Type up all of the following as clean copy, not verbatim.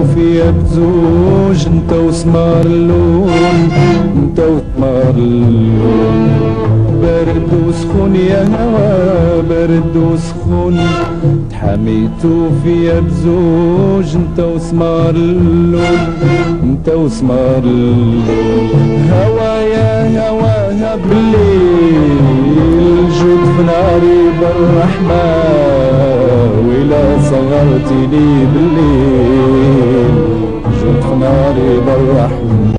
فيا بزوج انت وسمار اللون، انت وسمار اللون. بارد وسخون يا هوا بارد وسخون، تحميتو فيا بزوج انت وسمار اللون، انت وسمار اللون. هوا يا هوا بالليل جود في ناري بالرحمة، وإلا صغرتني بالليل جود في ناري بالرحمة.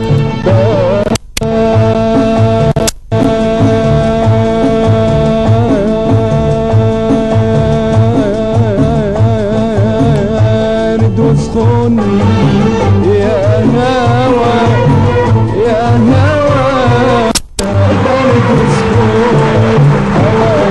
بارد وسخون يا هوا يا هوا، بارد وسخون هوا